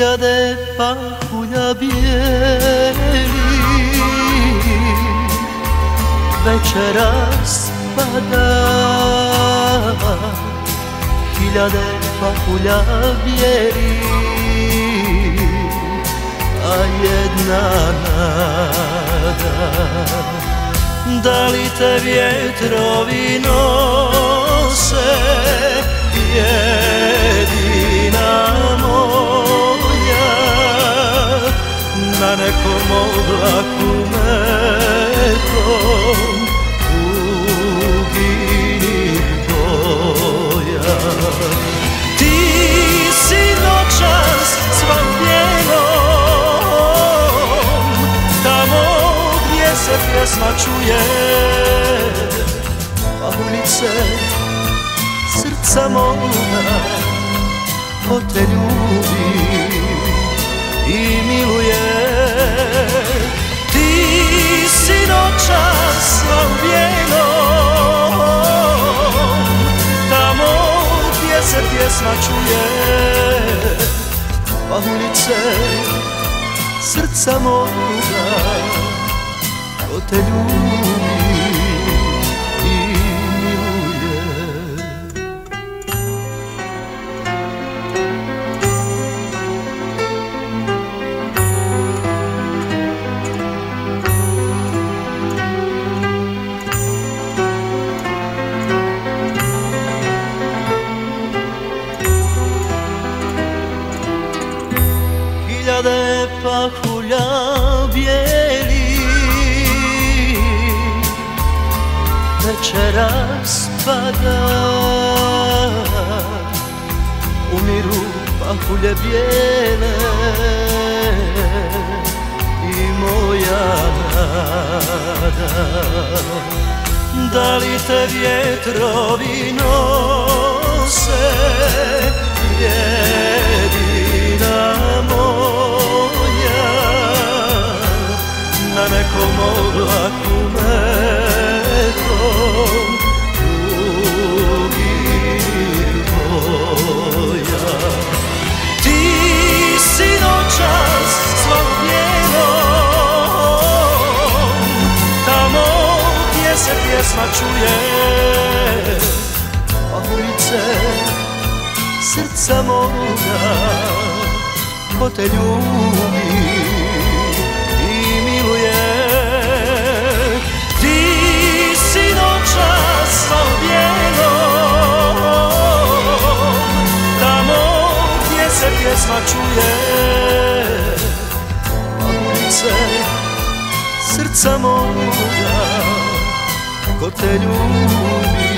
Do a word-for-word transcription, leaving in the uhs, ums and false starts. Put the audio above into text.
Hiljade pahulja bijeli večeras pada. Hiljade pahulja bijeli, a jedna nada. Da li te vjetrovi nose, jedina moja, na nekom oblaku metom tuginih boja. Ti si noćas svamljenom, tamo gdje se pjesma čuje, a ulice srca moga ko te ljubi i miluje. Ti si noćas svamljenom, tamo gdje se pjesma čuje, a ulice srca moga ko te ljubi i miluje. Hiljade pahulja bijeli večeras pada. Umiru pahulje bijele i moja nada. Da li te vjetrovi nose, jedina moja, na nekom oblaku metom tugih boja. Ti si noćas svamljenom, tamo gdje se pjesma čuje, a ulice srca moga ko te ljubi i miluje. Ti si noćas svamljenom, tamo gdje se pjesma čuje, a ulice srca moga ko te ljubi